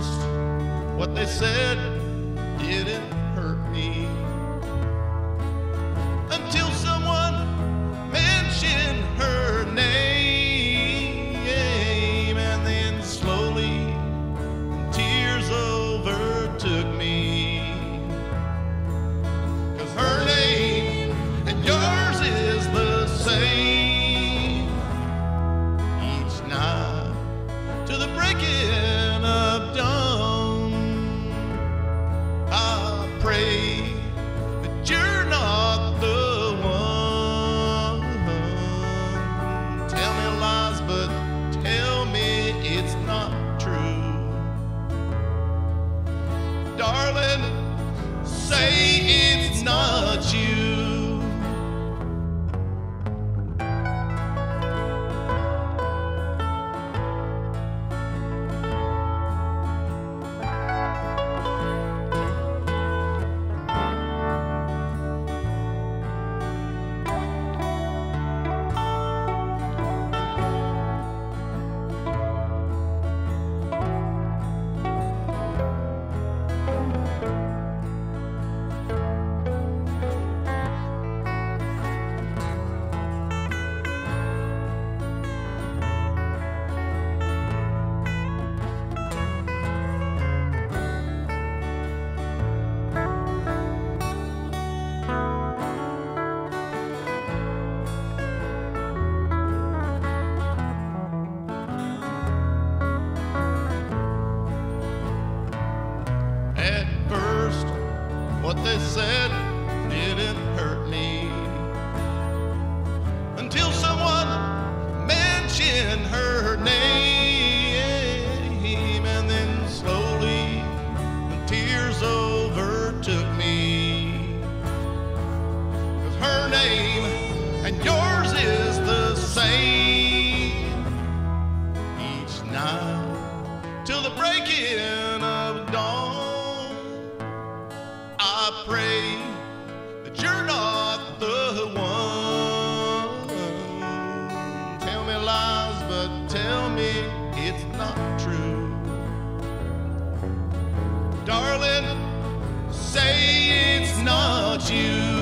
first, what they said didn't hurt me until someone mentioned her name, and then slowly tears overtook me, 'cause her name and yours is the same. Each night to the breaking of dawn, I pray that you're not the one. Tell me lies, but tell me it's not true. Darling, say it's not you. At first, what they said didn't hurt me until someone mentioned her name, and then slowly tears overtook me, 'cause her name and yours is the same. Each night till the breaking of dawn, I pray that you're not the one. Tell me lies, but tell me it's not true. Darling, say it's not you.